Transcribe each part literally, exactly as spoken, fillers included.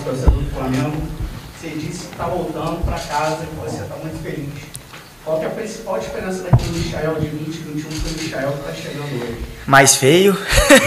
torcedor do Flamengo. Você disse que está voltando para casa e que você está muito feliz. Qual que é a principal diferença daquele Michael de vinte, vinte e um para o Michael que está chegando hoje? Mais feio.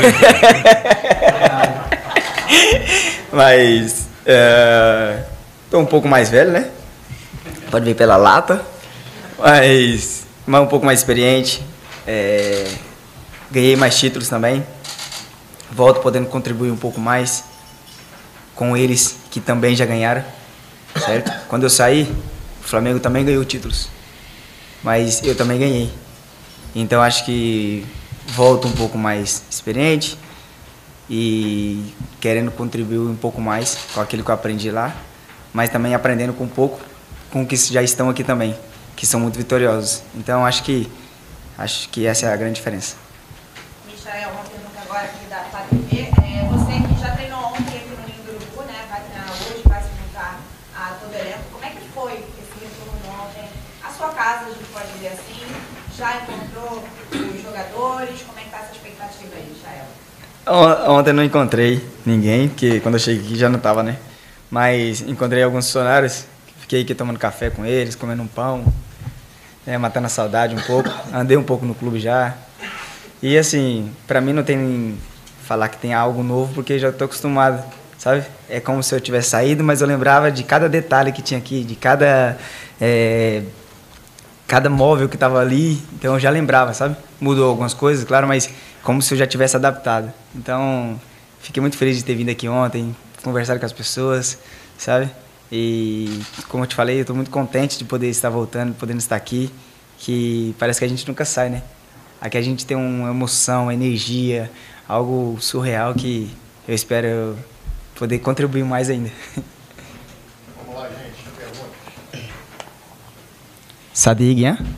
Mas estou uh, um pouco mais velho, né? Pode ver pela lata. Mas, mas um pouco mais experiente. É, ganhei mais títulos também. Volto podendo contribuir um pouco mais com eles que também já ganharam, certo? Quando eu saí, o Flamengo também ganhou títulos, mas eu também ganhei. Então acho que volto um pouco mais experiente e querendo contribuir um pouco mais com aquilo que eu aprendi lá, mas também aprendendo com um pouco com os que já estão aqui também, que são muito vitoriosos. Então acho que acho que essa é a grande diferença. Michael, uma pergunta agora aqui da T V. É, você que já treinou ontem aqui no Ninho do Urubu, né? Vai treinar hoje, vai se juntar a todo elenco. Como é que foi esse retorno ontem? A sua casa, a gente pode dizer assim, já encontrou os jogadores? Como é que está essa expectativa aí, Michael? Ontem eu não encontrei ninguém, porque quando eu cheguei aqui já não estava, né? Mas encontrei alguns funcionários, fiquei aqui tomando café com eles, comendo um pão, né, matando a saudade um pouco. Andei um pouco no clube já. E assim, pra mim não tem falar que tem algo novo, porque já tô acostumado, sabe? É como se eu tivesse saído, mas eu lembrava de cada detalhe que tinha aqui, de cada é, cada móvel que tava ali, então eu já lembrava, sabe? Mudou algumas coisas, claro, mas como se eu já tivesse adaptado. Então, fiquei muito feliz de ter vindo aqui ontem, conversar com as pessoas, sabe? E como eu te falei, eu tô muito contente de poder estar voltando, podendo estar aqui, que parece que a gente nunca sai, né? Aqui a gente tem uma emoção, uma energia, algo surreal que eu espero poder contribuir mais ainda. Vamos lá, gente. Pergunta. Sadig, hein?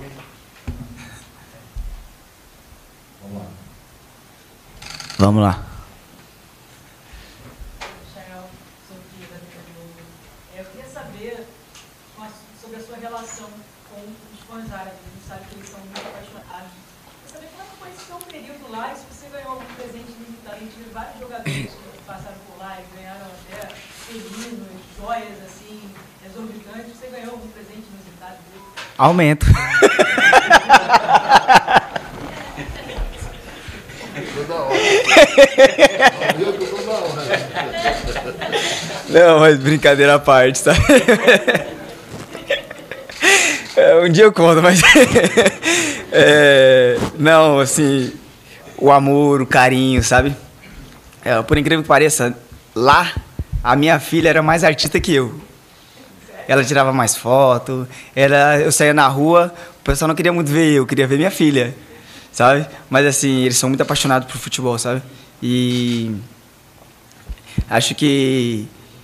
Vamos lá. Vamos lá. Michael, Sofia da T V. Eu queria saber sobre a sua relação com os fãs árabes. A gente sabe que eles são muito apaixonados. Saber como foi esse seu período lá e se você ganhou algum presente limitado. A gente viu vários jogadores que passaram por lá e ganharam até felinos, joias assim, exorbitantes. Você ganhou algum presente inusitado dele? Aumento. Toda hora. Toda hora. Não, mas brincadeira à parte, sabe? Um dia eu conto, mas... é, não, assim, o amor, o carinho, sabe? É, por incrível que pareça, lá, a minha filha era mais artista que eu. Ela tirava mais foto, ela, eu saía na rua, o pessoal não queria muito ver eu, queria ver minha filha, sabe? Mas, assim, eles são muito apaixonados por futebol, sabe? E acho que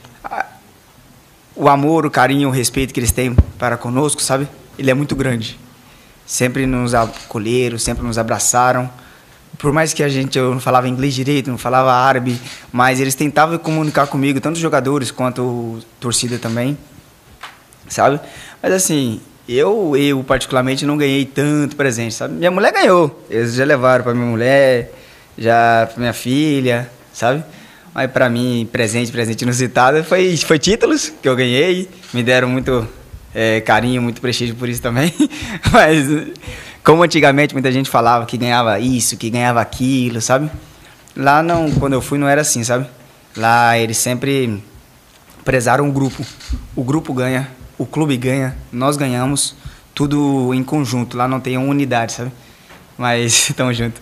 o amor, o carinho, o respeito que eles têm para conosco, sabe? Ele é muito grande. Sempre nos acolheram, sempre nos abraçaram. Por mais que a gente, eu não falava inglês direito, não falava árabe, mas eles tentavam comunicar comigo, tanto os jogadores quanto a torcida também, sabe? Mas assim, eu, eu particularmente não ganhei tanto presente, sabe? Minha mulher ganhou, eles já levaram para minha mulher, já para minha filha, sabe? Mas para mim, presente, presente inusitado, foi, foi títulos que eu ganhei, me deram muito é, carinho, muito prestígio por isso também, mas como antigamente muita gente falava que ganhava isso, que ganhava aquilo, sabe? Lá não, quando eu fui não era assim, sabe? Lá eles sempre prezaram o grupo, o grupo ganha, o clube ganha, nós ganhamos, tudo em conjunto, lá não tem uma unidade, sabe? Mas estamos juntos.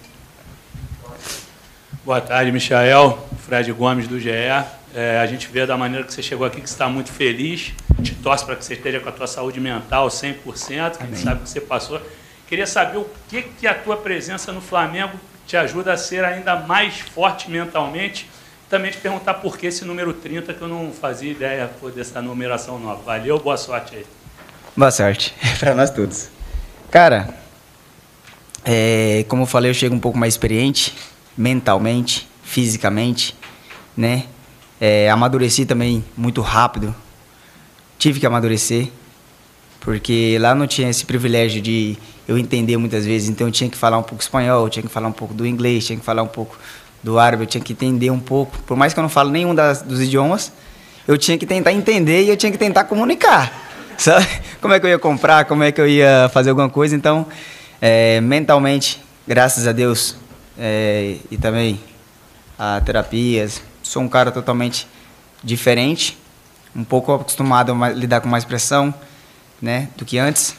Boa tarde, Michael. Fred Gomes, do G E. É, a gente vê da maneira que você chegou aqui que você está muito feliz. Te torce para que você esteja com a tua saúde mental cem por cento, que a gente sabe que você passou. Queria saber o que, que a tua presença no Flamengo te ajuda a ser ainda mais forte mentalmente. Também te perguntar por que esse número trinta, que eu não fazia ideia dessa numeração nova. Valeu, boa sorte aí. Boa sorte para nós todos. Cara, é, como eu falei, eu chego um pouco mais experiente, mentalmente, fisicamente, né? É, amadureci também muito rápido, tive que amadurecer, porque lá não tinha esse privilégio de eu entender muitas vezes, então eu tinha que falar um pouco espanhol, tinha que falar um pouco do inglês, tinha que falar um pouco do árabe, eu tinha que entender um pouco, por mais que eu não falo nenhum das, dos idiomas, eu tinha que tentar entender e eu tinha que tentar comunicar, sabe? Como é que eu ia comprar, como é que eu ia fazer alguma coisa. Então, é, mentalmente, graças a Deus, é, e também a terapias, sou um cara totalmente diferente, um pouco acostumado a lidar com mais pressão, né, do que antes.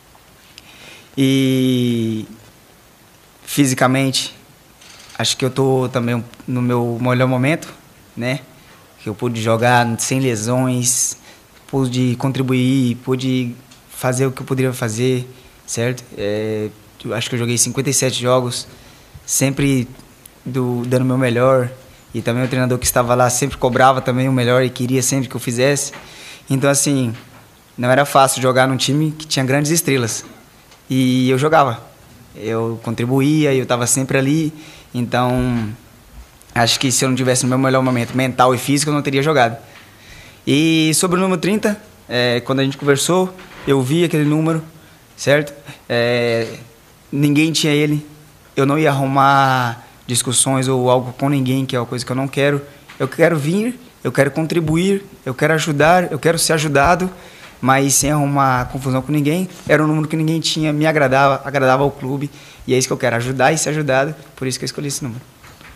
E fisicamente, acho que eu tô também no meu melhor momento, né? Que eu pude jogar sem lesões, pude contribuir, pude fazer o que eu poderia fazer, certo? É, eu acho que eu joguei cinquenta e sete jogos, sempre do, dando o meu melhor. E também o treinador que estava lá sempre cobrava também o melhor e queria sempre que eu fizesse. Então, assim, não era fácil jogar num time que tinha grandes estrelas. E eu jogava. Eu contribuía, eu estava sempre ali. Então, acho que se eu não tivesse no meu melhor momento mental e físico, eu não teria jogado. E sobre o número trinta, é, quando a gente conversou, eu vi aquele número, certo? É, ninguém tinha ele. Eu não ia arrumar discussões ou algo com ninguém, que é uma coisa que eu não quero. Eu quero vir, eu quero contribuir, eu quero ajudar, eu quero ser ajudado, mas sem arrumar confusão com ninguém. Era um número que ninguém tinha, me agradava, agradava ao clube, e é isso que eu quero, ajudar e ser ajudado, por isso que eu escolhi esse número.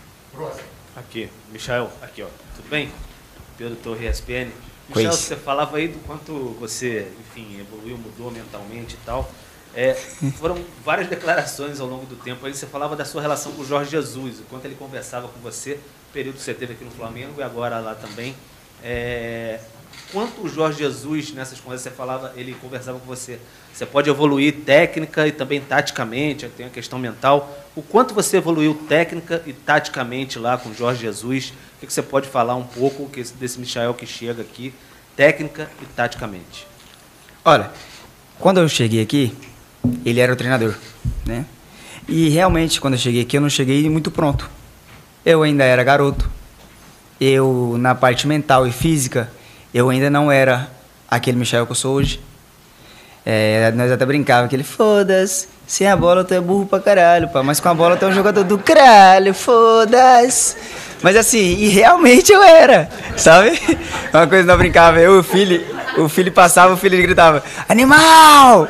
Aqui, Michael, aqui ó, tudo bem? Pedro Torre, E S P N. Pois. Michael, você falava aí do quanto você, enfim, evoluiu, mudou mentalmente e tal. É, foram várias declarações ao longo do tempo. Aí você falava da sua relação com o Jorge Jesus, o quanto ele conversava com você, o período que você teve aqui no Flamengo e agora lá também. É, quanto o Jorge Jesus, nessas conversas, você falava, ele conversava com você, você pode evoluir técnica e também taticamente, tem a questão mental. O quanto você evoluiu técnica e taticamente lá com o Jorge Jesus? O que você pode falar um pouco desse Michael que chega aqui, técnica e taticamente? Olha, quando eu cheguei aqui, ele era o treinador, né? E realmente, quando eu cheguei aqui, eu não cheguei muito pronto. Eu ainda era garoto. Eu, na parte mental e física, eu ainda não era aquele Michael que eu sou hoje. É, nós até brincava que ele, foda-se, sem a bola tu é burro pra caralho, pá, mas com a bola tu é um jogador do caralho, foda-se. Mas assim, e realmente eu era, sabe? Uma coisa que nós brincava, eu e o filho, o filho passava, o filho gritava, animal!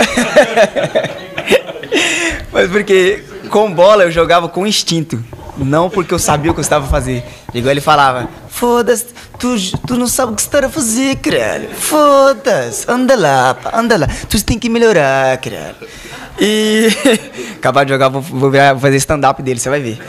Mas porque com bola eu jogava com instinto, não porque eu sabia o que eu estava fazendo. Igual ele falava, foda-se, tu, tu não sabe o que você está a fazer, caralho. Foda-se, anda lá, pá, anda lá, tu tem que melhorar, caralho. E acabar de jogar, vou, vou fazer stand-up dele, você vai ver.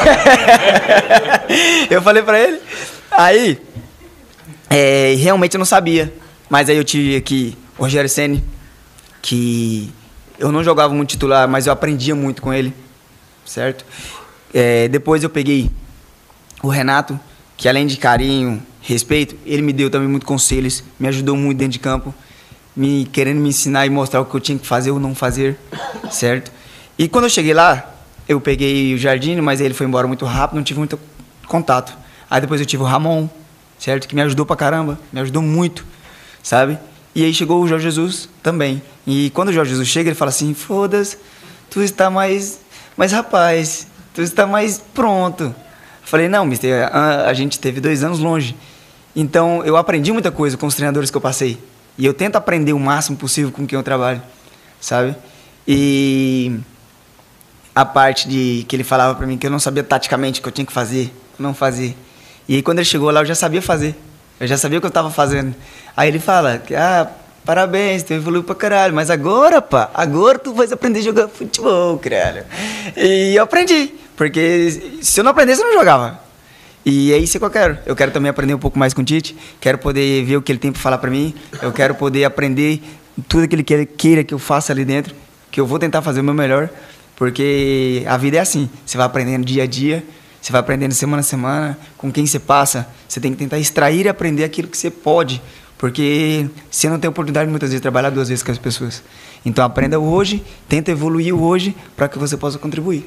Eu falei pra ele, aí, é, realmente eu não sabia, mas aí eu tive aqui o Rogério Ceni, que eu não jogava muito titular, mas eu aprendia muito com ele, certo? É, depois eu peguei o Renato, que além de carinho, respeito, ele me deu também muitos conselhos, me ajudou muito dentro de campo, me querendo me ensinar e mostrar o que eu tinha que fazer ou não fazer, certo? E quando eu cheguei lá, eu peguei o Jardim, mas ele foi embora muito rápido, não tive muito contato. Aí depois eu tive o Ramon, certo? Que me ajudou pra caramba, me ajudou muito, sabe? E aí chegou o Jorge Jesus também. E quando o Jorge Jesus chega, ele fala assim, foda-se, tu está mais, mais rapaz, tu está mais pronto. Eu falei, não, mister, a, a gente teve dois anos longe. Então eu aprendi muita coisa com os treinadores que eu passei. E eu tento aprender o máximo possível com quem eu trabalho, sabe? E a parte de que ele falava pra mim que eu não sabia taticamente o que eu tinha que fazer, não fazer. E aí quando ele chegou lá, eu já sabia fazer. Eu já sabia o que eu tava fazendo. Aí ele fala, ah, parabéns, tu evoluiu pra caralho, mas agora, pá, agora tu vai aprender a jogar futebol, caralho. E eu aprendi, porque se eu não aprendesse, eu não jogava. E é isso que eu quero. Eu quero também aprender um pouco mais com o Tite. Quero poder ver o que ele tem para falar para mim. Eu quero poder aprender tudo que ele queira que eu faça ali dentro. Que eu vou tentar fazer o meu melhor. Porque a vida é assim. Você vai aprendendo dia a dia. Você vai aprendendo semana a semana. Com quem você passa. Você tem que tentar extrair e aprender aquilo que você pode. Porque você não tem oportunidade muitas vezes de trabalhar duas vezes com as pessoas. Então aprenda hoje. Tenta evoluir hoje para que você possa contribuir.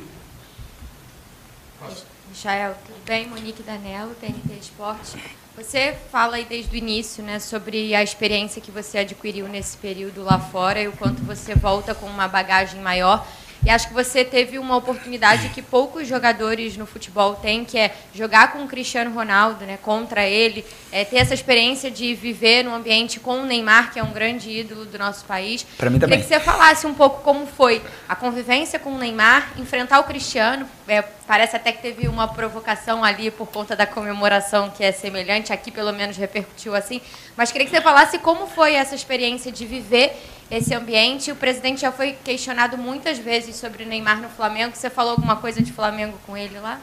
Michael, tudo bem? Monique Danello, T N T Esporte. Você fala aí desde o início, né, sobre a experiência que você adquiriu nesse período lá fora e o quanto você volta com uma bagagem maior. E E acho que você teve uma oportunidade que poucos jogadores no futebol têm, que é jogar com o Cristiano Ronaldo, né, contra ele, é, ter essa experiência de viver num ambiente com o Neymar, que é um grande ídolo do nosso país. Para mim também. Queria que você falasse um pouco como foi a convivência com o Neymar, enfrentar o Cristiano. É, parece até que teve uma provocação ali por conta da comemoração que é semelhante, aqui pelo menos repercutiu assim. Mas queria que você falasse como foi essa experiência de viver esse ambiente. O presidente já foi questionado muitas vezes sobre o Neymar no Flamengo. Você falou alguma coisa de Flamengo com ele lá?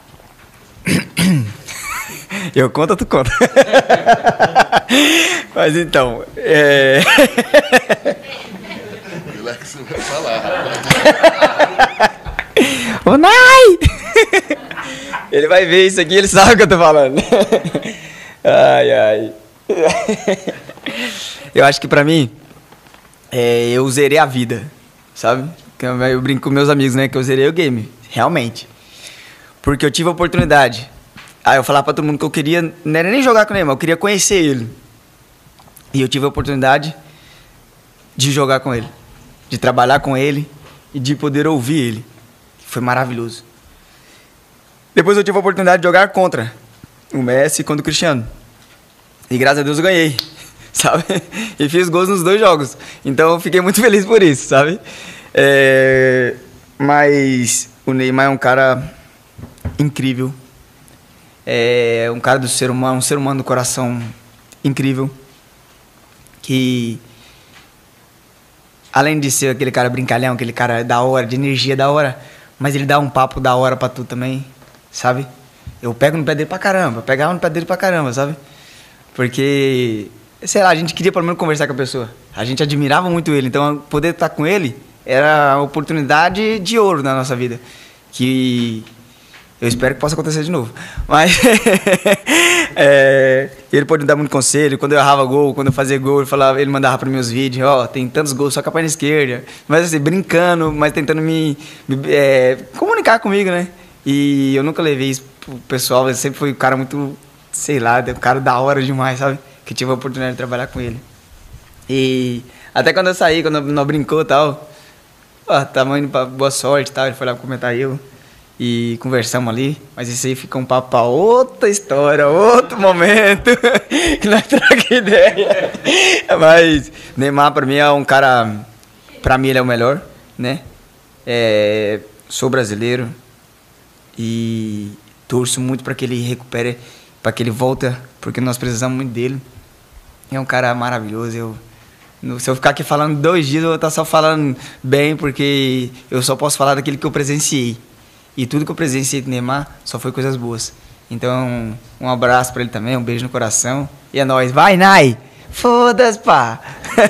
Eu conto, tu conta. Mas então, é... Ele é que você vai falar. Ô, Nai! Ele vai ver isso aqui, ele sabe o que eu tô falando. Ai, ai. Eu acho que pra mim, é, eu zerei a vida, sabe? Eu brinco com meus amigos, né? Que eu zerei o game, realmente. Porque eu tive a oportunidade. Aí eu falava pra todo mundo que eu queria, não era nem jogar com o Neymar, eu queria conhecer ele. E eu tive a oportunidade de jogar com ele, de trabalhar com ele e de poder ouvir ele. Foi maravilhoso. Depois eu tive a oportunidade de jogar contra o Messi e contra o Cristiano. E graças a Deus eu ganhei, sabe? E fiz gols nos dois jogos. Então eu fiquei muito feliz por isso, sabe? É... Mas o Neymar é um cara incrível. É um cara do ser humano, um ser humano do coração incrível. Que, além de ser aquele cara brincalhão, aquele cara da hora, de energia da hora, mas ele dá um papo da hora pra tu também, sabe? Eu pego no pé dele pra caramba, eu pegava no pé dele pra caramba, sabe? Porque, sei lá, a gente queria pelo menos conversar com a pessoa. A gente admirava muito ele, então poder estar com ele era uma oportunidade de ouro na nossa vida. Que eu espero que possa acontecer de novo. Mas é, ele pode me dar muito conselho. Quando eu errava gol, quando eu fazia gol, ele, falava, ele mandava para meus vídeos, ó, oh, tem tantos gols só com a perna esquerda. Mas assim, brincando, mas tentando me, me é, comunicar comigo, né? E eu nunca levei isso pro pessoal. Eu sempre fui um cara muito, sei lá, um cara da hora demais, sabe? Que tive a oportunidade de trabalhar com ele. E até quando eu saí, quando nós brincou e tal, ó, tamo indo pra boa sorte e tal, ele foi lá comentar eu. E conversamos ali, mas isso aí fica um papo pra outra história, outro momento, que nós trocamos ideia. Mas Neymar pra mim é um cara, pra mim ele é o melhor, né? É, sou brasileiro e torço muito pra que ele recupere, pra que ele volte, porque nós precisamos muito dele. É um cara maravilhoso, eu... Se eu ficar aqui falando dois dias, eu vou estar só falando bem, porque eu só posso falar daquele que eu presenciei. E tudo que eu presenciei com o Neymar só foi coisas boas. Então, um abraço pra ele também, um beijo no coração. E é nóis. Vai, Nai! Foda-se, pá!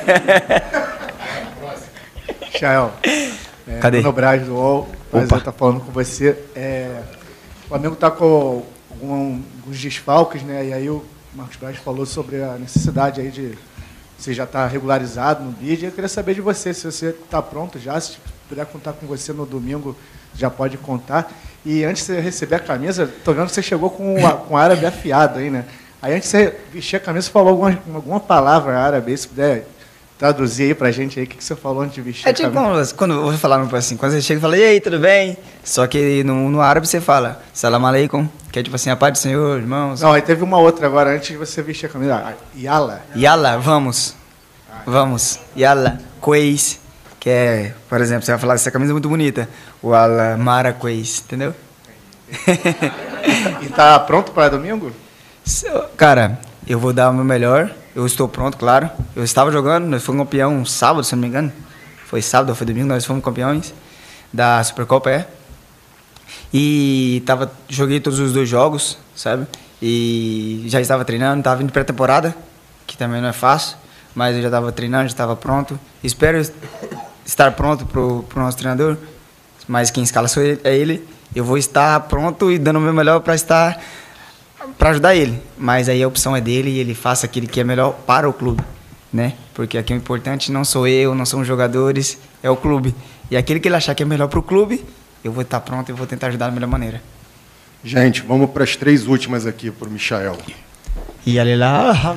Michael, é, cadê? Bruno Braz do U O L, prazer estar falando com você. É, o Flamengo está com algum, alguns desfalques, né? E aí o Marcos Braz falou sobre a necessidade aí de você já estar regularizado no bid. Eu queria saber de você, se você está pronto já, se puder contar com você no domingo, já pode contar. E antes de você receber a camisa, estou vendo que você chegou com a, com árabe afiado aí, né? Aí antes de você vestir a camisa, você falou alguma, alguma palavra árabe aí, se puder traduzir aí pra gente aí, o que, que você falou antes de vestir é a tipo, camisa. quando eu vou falar assim, quando você chega e fala, e aí, tudo bem? Só que no, no árabe você fala, salam aleikum, que é tipo assim, a paz do Senhor, irmãos. Não, aí teve uma outra agora, antes de você vestir a camisa. Yala. Yala, vamos. Vamos. Yala, queis. Que é, por exemplo, você vai falar, essa camisa é muito bonita. O Ala Mara Queis, entendeu? E tá pronto para domingo? Cara, eu vou dar o meu melhor. Eu estou pronto, claro. Eu estava jogando, nós fomos campeão sábado, se não me engano. Foi sábado ou foi domingo, nós fomos campeões da Supercopa, é. E tava, joguei todos os dois jogos, sabe? E já estava treinando, estava indo pré-temporada, que também não é fácil. Mas eu já estava treinando, já estava pronto. Espero estar pronto para o nosso treinador, mas quem escala sou ele, é ele. Eu vou estar pronto e dando o meu melhor para estar, para ajudar ele. Mas aí a opção é dele e ele faça aquilo que é melhor para o clube, né? Porque aqui o importante não sou eu, não são os jogadores, é o clube. E aquele que ele achar que é melhor para o clube, eu vou estar pronto e vou tentar ajudar da melhor maneira. Gente, vamos para as três últimas aqui para o Michael. E ali lá...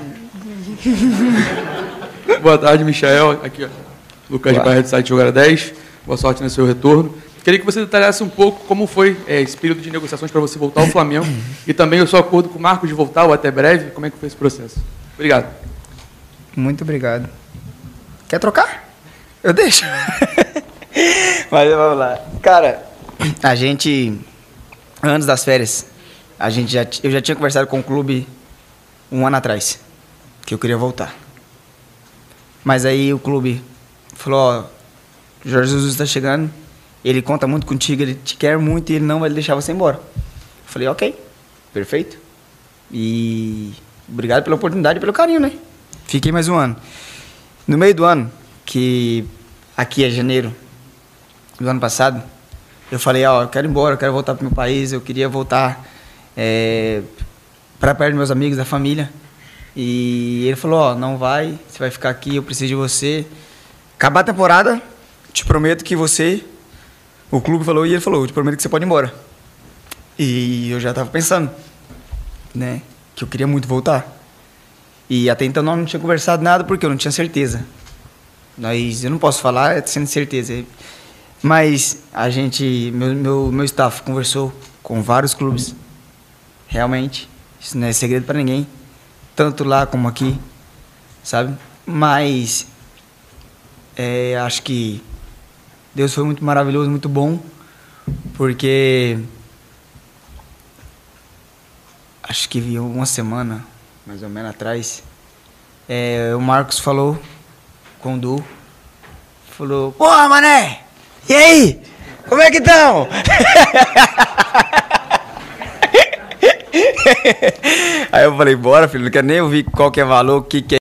Boa tarde, Michael. Aqui, ó. Lucas Olá. Barreto, do site Jogar dez. Boa sorte no seu retorno. Queria que você detalhasse um pouco como foi é, esse período de negociações para você voltar ao Flamengo e também o seu acordo com o Marcos de voltar ou até breve. Como é que foi esse processo? Obrigado. Muito obrigado. Quer trocar? Eu deixo. Mas vamos lá. Cara, a gente, antes das férias, a gente já, eu já tinha conversado com o clube um ano atrás, que eu queria voltar. Mas aí o clube falou, ó, Jorge Jesus está chegando, ele conta muito contigo, ele te quer muito e ele não vai deixar você embora. Eu falei, ok, perfeito. E obrigado pela oportunidade e pelo carinho, né? Fiquei mais um ano. No meio do ano, que aqui é janeiro do ano passado, eu falei, ó, eu quero ir embora, eu quero voltar para o meu país, eu queria voltar é, para perto dos meus amigos, da família. E ele falou, ó, não vai, você vai ficar aqui, eu preciso de você. Acabar a temporada, te prometo que você... O clube falou e ele falou, eu te prometo que você pode ir embora. E eu já estava pensando, né, que eu queria muito voltar. E até então nós não tinha conversado nada porque eu não tinha certeza. Nós, eu não posso falar sem certeza. Mas a gente, meu, meu, meu staff conversou com vários clubes. Realmente, isso não é segredo para ninguém. Tanto lá como aqui, sabe? Mas é, acho que Deus foi muito maravilhoso, muito bom, porque acho que uma semana, mais ou menos atrás, é, o Marcos falou com o Du, falou, porra, mané, e aí? Como é que estão? Aí eu falei, bora, filho, não quero nem ouvir qual que é valor, o que que é.